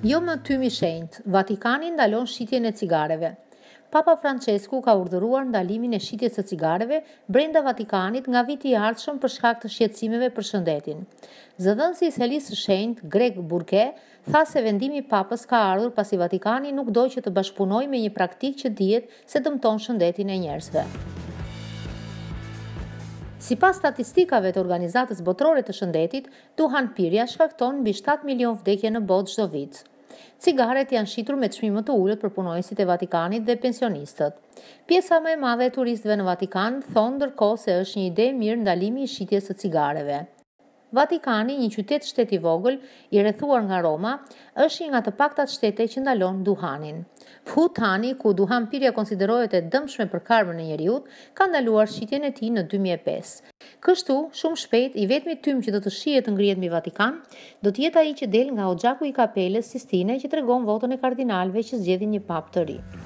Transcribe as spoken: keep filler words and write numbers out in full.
Jo më tymi shenjtë, Vatikani ndalon shitjen e cigareve. Papa Francesku ka urdhëruar ndalimin e shitjes së cigareve brenda Vatikanit nga viti i ardhshëm për shkak të shqetësimeve për shëndetin. Zëdhënësi i Selisë së Shenjtë, Greg Burke, tha se vendimi i Papës ka ardhur pasi Vatikani nuk do që të bashkëpunojë me një praktikë që dihet se dëmton shëndetin e njerëzve. Sipas statistikave të Organizatës Botërore të Shëndetit, duhanpirja shkakton mbi shtatë milion vdekje në botë çdo vit. Cigaret janë shitur me çmim më të ulët për punonjësit e Vatikanit dhe pensionistët. Pjesa më e madhe e turistëve në Vatikan thonë ndërkohë se është një ide e mirë ndalimi i shitjes së cigareve. Vatikani, një qytet shtet i vogël, i rrethuar nga Roma, është një nga të paktat shtete që ndalon duhanin. Bhutani, ku duhanpirja konsiderohet e dëmshme për karmën e njerëzit, ka ndaluar shitjen e tij në dy mijë e pesë. Kështu, shumë shpejt, i vetmi tym që do të shihet të ngrihet mbi Vatikan, do të jetë ai që del nga oxhaku i kapelës Sistine që tregon votën e kardinalëve që zgjedhin një papë të ri.